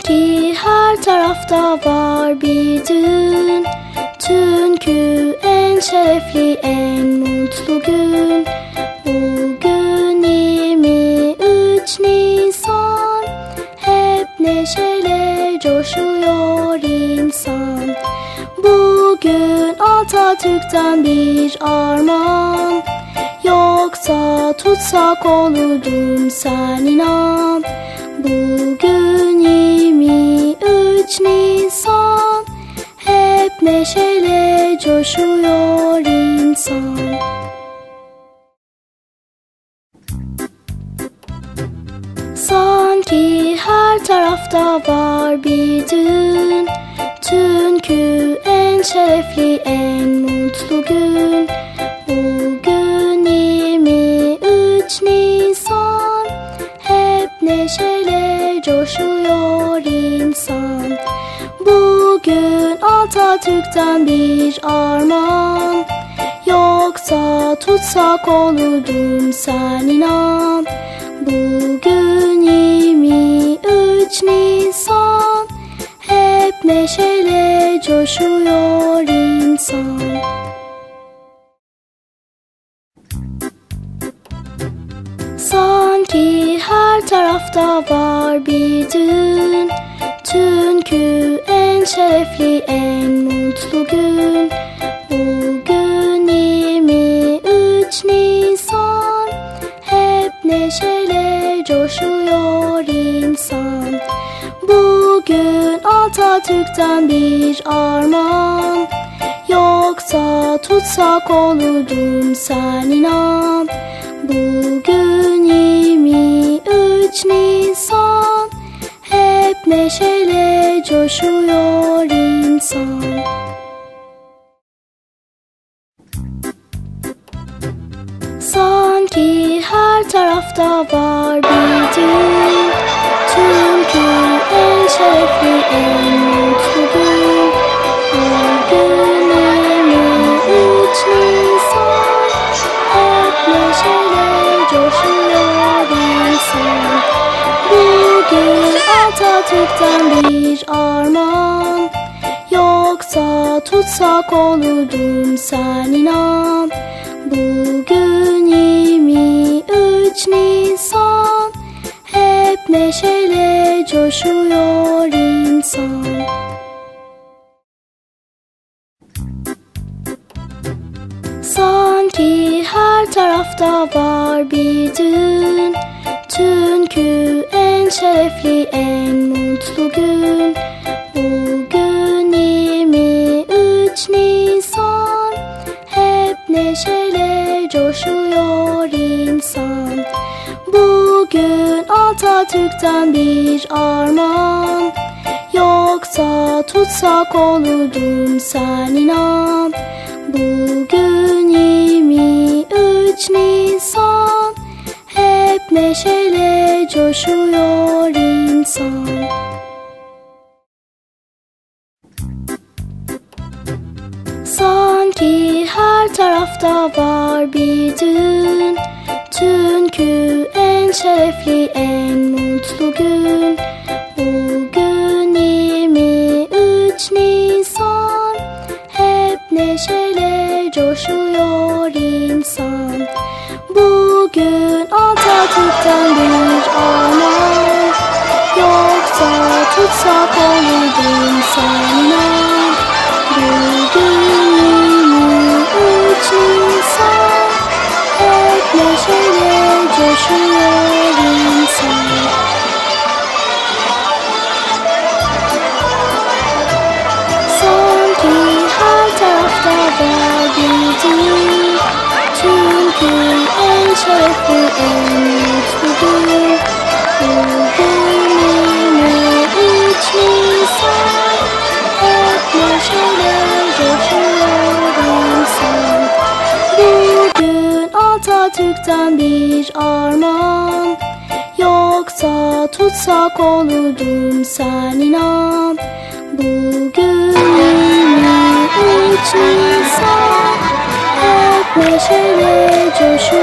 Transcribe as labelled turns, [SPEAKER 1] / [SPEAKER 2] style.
[SPEAKER 1] Sanki her tarafta var bir düğün. Çünkü en şerefli, en mutlu gün. Bugün 23 Nisan. Hep neşeyle coşuyor insan. Bugün Atatürk'ten bir armağan. Yoksa tutsak olurdum, sen inan. Bugün 23 Nisan. Hep neşeyle coşuyor insan. Sanki her tarafta var bir düğün. Çünkü en şerefli, en mutlu gün. Bugün 23 Nisan. Hep neşeyle coşuyor insan. Bugün Atatürk'ten bir armağan. Yoksa tutsak olurdum, sen inan. Bugün 23 Nisan. Hep neşeyle coşuyor insan. Sanki her tarafta var bir düğün. Çünkü en şerefli, en mutlu gün. Bugün 23 Nisan. Hep neşeyle coşuyor insan. Bugün Atatürk'ten bir armağan. Yoksa tutsak olurdum, sen inan. Bugün 23 Nisan. Hep neşeyle coşuyor insan. Sanki her tarafta var bir düğün. Çünkü en şerefli, en mutlu gün. Bugün 23 Nisan. Hep neşeyle coşuyor insan. Bugün Atatürk'ten bir armağan. Yoksa tutsak olurdum, sen inan. Bugün 23 Nisan. Hep neşeyle coşuyor insan. Sanki her tarafta var bir düğün. Çünkü en şerefli, en mutlu gün. Bugün 23 Nisan. Hep neşeyle coşuyor insan. Bugün Atatürk'ten bir armağan. Yoksa tutsak olurdum, sen inan. Bugün 23 Nisan. Hep neşeyle coşuyor insan. Sanki her tarafta var bir düğün. Çünkü en şerefli, en mutlu gün. Bugün 23 Nisan. Hep neşeyle coşuyor insan. Bugün Atatürk'ten bir armağan. Yoksa tutsak olurdum, sen inan. Bugün 23 Nisan. Hep neşeyle coşuyor insan. Sanki her tarafta var bir düğün. Çünkü en şerefli, en mutlu gün. Bugün 23 Nisan. Hep neşeyle coşuyor insan. Bugün Atatürk'ten bir armağan. Yoksa tutsak olurdum, sen inan. Bugün 23 Nisan. Hep neşeyle coşuyor.